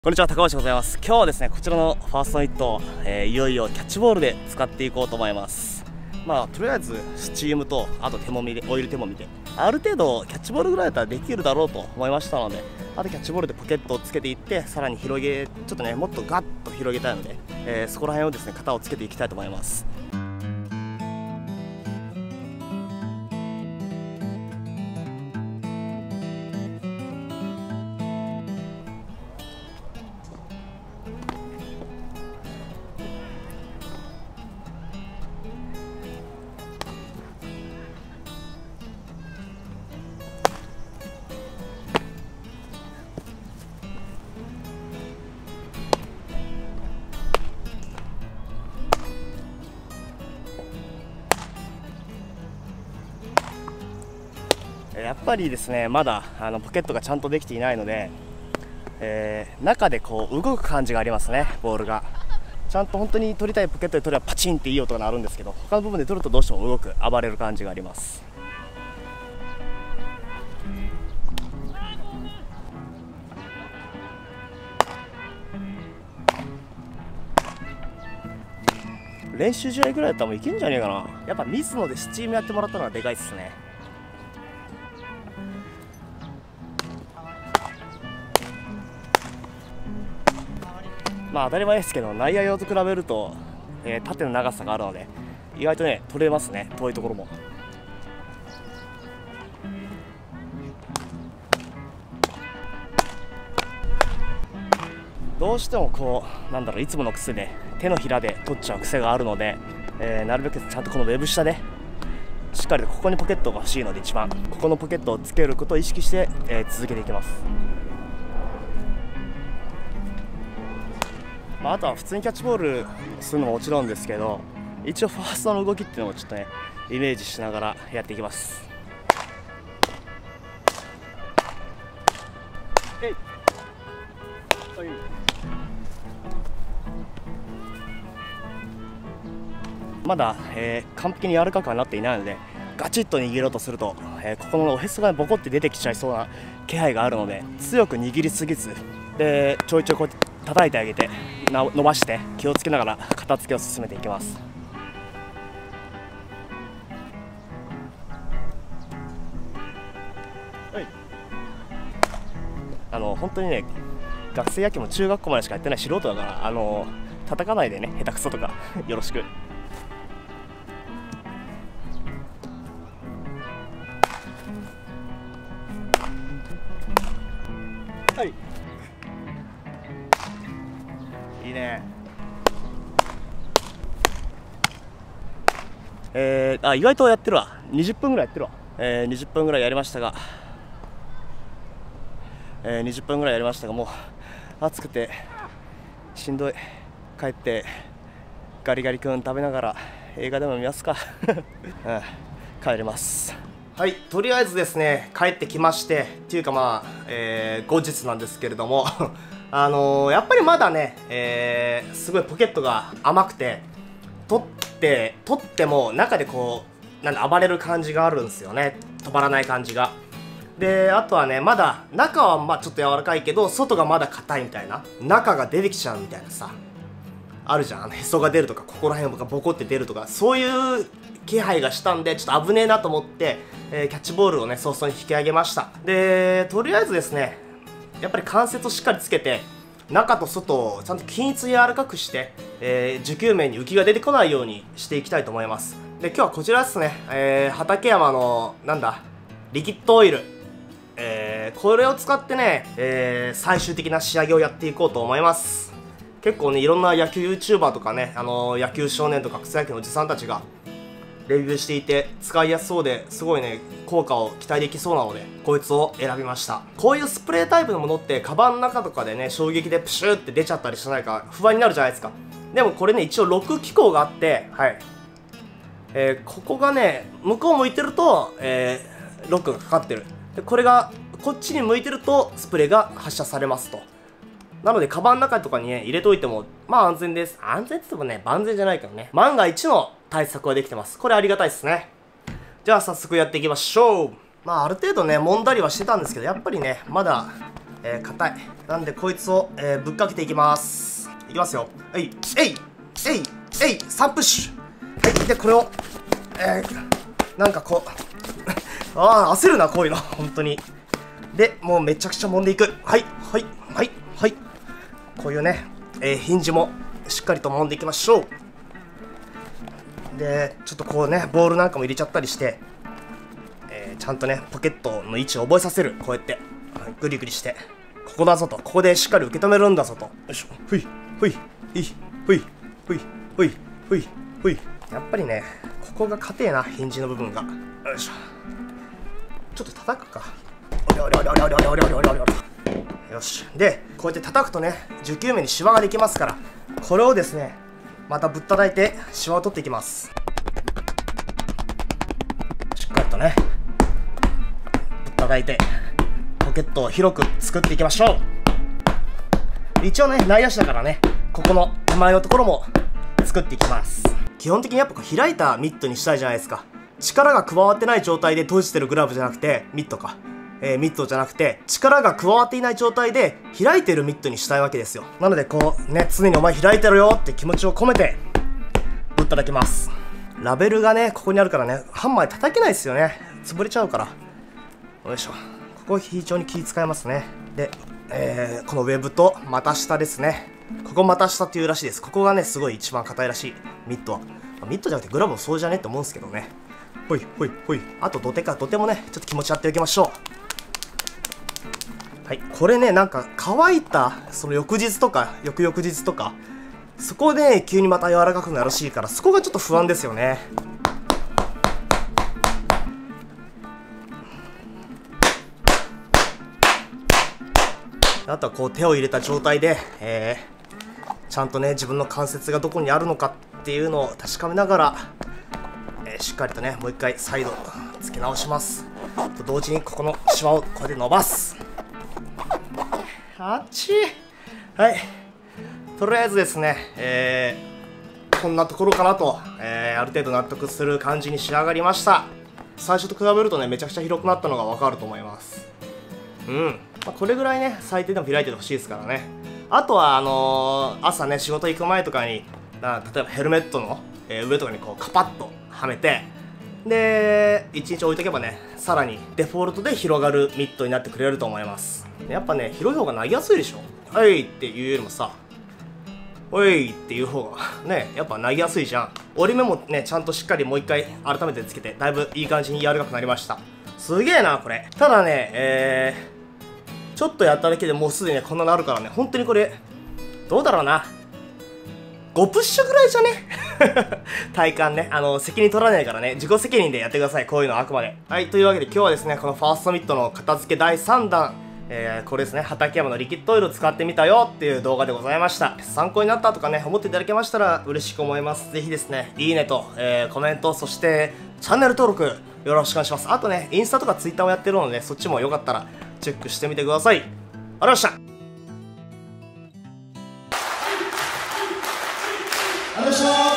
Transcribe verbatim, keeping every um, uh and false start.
こんにちは、高橋でございます。今日はですね、こちらのファーストニットを、えー、いよいよキャッチボールで使っていこうと思います。まあとりあえずスチームとあと手もみでオイル手もみである程度キャッチボールぐらいだったらできるだろうと思いましたので、あとキャッチボールでポケットをつけていってさらに広げちょっとねもっとガッと広げたいので、えー、そこら辺をですね型をつけていきたいと思います。やっぱりですねまだあのポケットがちゃんとできていないので、えー、中でこう動く感じがありますね。ボールがちゃんと本当に取りたいポケットで取ればパチンっていい音が鳴るんですけど、他の部分で取るとどうしても動く暴れる感じがあります。練習試合ぐらいだったらもういけんじゃねえかな。やっぱ水野でスチームやってもらったのがでかいっすね。まあ当たり前ですけど内野用と比べると、えー、縦の長さがあるので意外とね取れますね、遠いところも。どうしてもこうなんだろういつもの癖で手のひらで取っちゃう癖があるので、えー、なるべくちゃんとこのウェブ下でしっかりとここにポケットが欲しいので一番ここのポケットをつけることを意識して、えー、続けていきます。まあ、あとは普通にキャッチボールするのももちろんですけど、一応ファーストの動きっていうのもちょっとねイメージしながらやっていきます。まだ、えー、完璧に柔らかくはなっていないのでガチッと握ろうとすると、えー、ここのおへそがボコって出てきちゃいそうな気配があるので、強く握りすぎずでちょいちょいこうやって叩いてあげて伸ばして気をつけながら片付けを進めていきます。はい、あの本当にね学生野球も中学校までしかやってない素人だからあの叩かないでね下手くそとかよろしく。はい、いいね。えー、あ意外とやってるわ。にじゅっぷんぐらいやってるわ。えー、にじゅっぷんぐらいやりましたが、えー、にじゅっぷんぐらいやりましたがもう暑くてしんどい。帰ってガリガリ君食べながら映画でも見ますか、うん、帰ります。はい、とりあえずですね帰ってきましてっていうかまあ、えー、後日なんですけれどもあのー、やっぱりまだね、えー、すごいポケットが甘くて取って取っても中でこうなんだ暴れる感じがあるんですよね、止まらない感じが。であとはねまだ中はまあちょっと柔らかいけど外がまだ硬いみたいな、中が出てきちゃうみたいなさあるじゃん。あのへそが出るとかここら辺がボコって出るとかそういう気配がしたんでちょっと危ねえなと思って、えー、キャッチボールをね早々に引き上げました。でとりあえずですねやっぱり関節をしっかりつけて中と外をちゃんと均一に柔らかくして、えー、持久面に浮きが出てこないようにしていきたいと思います。で今日はこちらですね、えー、畠山のなんだリキッドオイル、えー、これを使ってね、えー、最終的な仕上げをやっていこうと思います。結構ねいろんな野球 ユーチューバーとかね、あのー、野球少年とか草野球のおじさんたちがレビューしていて使いやすそうですごいね効果を期待できそうなのでこいつを選びました。こういうスプレータイプのものってカバンの中とかでね衝撃でプシューって出ちゃったりしないか不安になるじゃないですか。でもこれね一応ロック機構があって、はい、えー、ここがね向こう向いてると、えー、ロックがかかってる。でこれがこっちに向いてるとスプレーが発射されますと。なのでカバンの中とかにね入れといてもまあ安全です。安全って言ってもね万全じゃないけどね、万が一の対策はできてます。これありがたいですね。じゃあ早速やっていきましょう。まあある程度ね揉んだりはしてたんですけどやっぱりねまだえー、硬い。なんでこいつを、えー、ぶっかけていきます。いきますよ。はい、えいえいえいさんプッシュ。はい、でこれを、えー、なんかこうああ焦るなこういうの本当に。でもうめちゃくちゃ揉んでいく。はいはいはいはい。こういうね、えー、ヒンジもしっかりと揉んでいきましょう。でちょっとこうねボールなんかも入れちゃったりして、えー、ちゃんとねポケットの位置を覚えさせる。こうやってグリグリして、ここだぞと、ここでしっかり受け止めるんだぞと。よいしょ、ふいふいふいふいふいふいふいふい。やっぱりねここが硬えな、ヒンジの部分が。よいしょ、ちょっと叩くか。よし。でこうやって叩くとねじゅうきゅうめにシワができますから、これをですねまたぶったたいてシワを取っていきます。しっかりとねぶったたいてポケットを広く作っていきましょう。一応ね内野手だからね、ここの手前のところも作っていきます。基本的にやっぱこう開いたミットにしたいじゃないですか。力が加わってない状態で閉じてるグラブじゃなくて、ミットか、えー、ミットじゃなくて力が加わっていない状態で開いてるミットにしたいわけですよ。なのでこうね、常にお前開いてるよって気持ちを込めてぶったたきます。ラベルがねここにあるからね、ハンマーで叩けないですよね、潰れちゃうから。よいしょ、ここ非常に気遣いますね。で、えー、このウェブと股下ですね。ここ股下っていうらしいです。ここがねすごい一番硬いらしい、ミットは。ミットじゃなくてグラブもそうじゃねって思うんですけどね。ほいほいほい。あと土手か、土手もねちょっと気持ちやっておきましょう。はい、これねなんか乾いたその翌日とか翌々日とか、そこで、ね、急にまた柔らかくなるらしいから、そこがちょっと不安ですよね。あとはこう手を入れた状態で、えー、ちゃんとね自分の関節がどこにあるのかっていうのを確かめながら、えー、しっかりとねもう一回再度付け直します。と同時にここのシワをこうやって伸ばす。あっち。はい、とりあえずですね、えー、こんなところかなと、えー、ある程度納得する感じに仕上がりました。最初と比べるとねめちゃくちゃ広くなったのが分かると思います。うん、まあ、これぐらいね最低でも開いててほしいですからね。あとはあのー、朝ね仕事行く前とかにな、例えばヘルメットの、えー、上とかにこうカパッとはめて、でいちにち置いとけばねさらにデフォルトで広がるミットになってくれると思います。やっぱね広い方が投げやすいでしょ。はいっていうよりもさ、おいっていう方がねやっぱ投げやすいじゃん。折り目もねちゃんとしっかりもう一回改めてつけて、だいぶいい感じに柔らかくなりました。すげえなこれ。ただね、えー、ちょっとやっただけでもうすでにねこんななるからね、本当にこれどうだろうな、ごプッシュぐらいじゃね体感ね、あの責任取らないからね、自己責任でやってください、こういうのはあくまで。はい、というわけで今日はですねこのファーストミットの片付けだいさんだん、えー、これですね、畠山のリキッドオイルを使ってみたよっていう動画でございました。参考になったとかね思っていただけましたら嬉しく思います。ぜひですねいいねと、えー、コメント、そしてチャンネル登録よろしくお願いします。あとねインスタとかツイッターもやってるので、そっちもよかったらチェックしてみてください。ありがとうございました。ありがとうございました。